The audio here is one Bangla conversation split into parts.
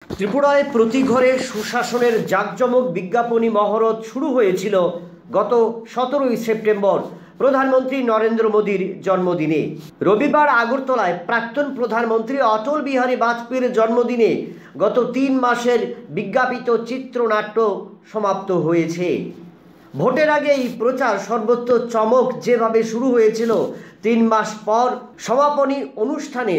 ত্রিপুরায় প্রতি ঘরে সুশাসনের জাঁকজমক বিজ্ঞাপনী মহরত শুরু হয়েছিল গত 17ই সেপ্টেম্বর প্রধানমন্ত্রী নরেন্দ্র মোদীর জন্মদিনে। রবিবার আগরতলায় প্রাক্তন প্রধানমন্ত্রী অটল বিহারী বাজপেয়ীর জন্মদিনে গত 3 মাসের বিজ্ঞাপিত চিত্রনাট্য সমাপ্ত হয়েছে। ভোটের আগে এই প্রচার সর্বত্র চমক যেভাবে শুরু হয়েছিল, 3 মাস পর সমাপনী অনুষ্ঠানে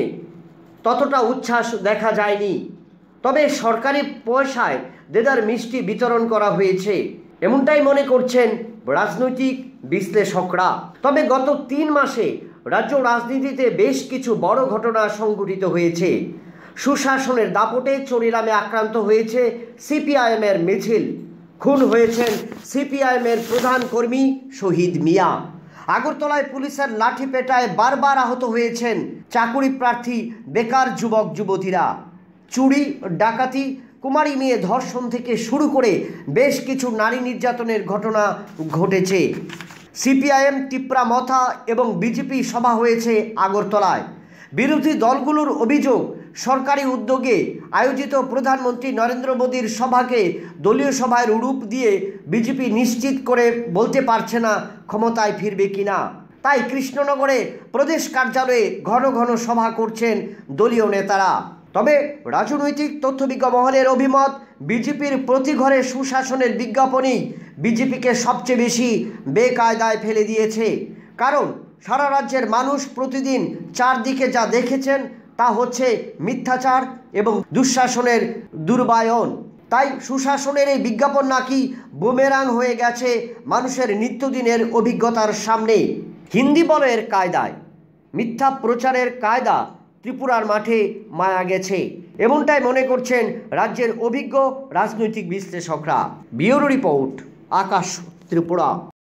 ততটা উচ্ছ্বাস দেখা যায়নি। তবে সরকারি পয়সায় দেদার মিষ্টি বিতরণ করা হয়েছে, এমনটাই মনে করছেন রাজনৈতিক বিশ্লেষকরা। তবে গত 3 মাসে রাজ্য রাজনীতিতে বেশ কিছু বড় ঘটনা সংঘটিত হয়েছে। সুশাসনের দাপটে চরিলামে আক্রান্ত হয়েছে সিপিআইএমের মিছিল, খুন হয়েছেন সিপিআইএমের প্রধান কর্মী শহীদ মিয়া। আগরতলায় পুলিশের লাঠি পেটায় বারবার আহত হয়েছেন চাকুরি প্রার্থী বেকার যুবক যুবতীরা। চুরি, ডাকাতি, কুমারী মেয়ে ধর্ষণ থেকে শুরু করে বেশ কিছু নারী নির্যাতনের ঘটনা ঘটেছে। সিপিআইএম, টিপ্রা মথা এবং বিজেপি সভা হয়েছে আগরতলায়। বিরোধী দলগুলোর অভিযোগ, সরকারি উদ্যোগে আয়োজিত প্রধানমন্ত্রী নরেন্দ্র মোদীর সভাকে দলীয় সভায় রূপ দিয়ে বিজেপি নিশ্চিত করে বলতে পারছে না ক্ষমতায় ফিরবে কিনা। তাই কৃষ্ণনগরে প্রদেশ কার্যালয়ে ঘন ঘন সভা করছেন দলীয় নেতারা। তবে রাজনৈতিক তথ্যবিজ্ঞ মহলের অভিমত, বিজেপির প্রতি ঘরে সুশাসনের বিজ্ঞাপনই বিজেপিকে সবচেয়ে বেশি বেকায়দায় ফেলে দিয়েছে। কারণ সারা রাজ্যের মানুষ প্রতিদিন চারদিকে যা দেখেছেন তা হচ্ছে মিথ্যাচার এবং দুঃশাসনের দুর্বায়ন। তাই সুশাসনের এই বিজ্ঞাপন নাকি বুমেরাং হয়ে গেছে মানুষের নিত্যদিনের অভিজ্ঞতার সামনে। হিন্দি বলয়ের কায়দায় মিথ্যা প্রচারের কায়দা ত্রিপুরার মাঠে মায়া গেছে, এমনটাই মনে করছেন রাজ্যের অভিজ্ঞ রাজনৈতিক বিশ্লেষকরা। Bureau report, Akash Tripura.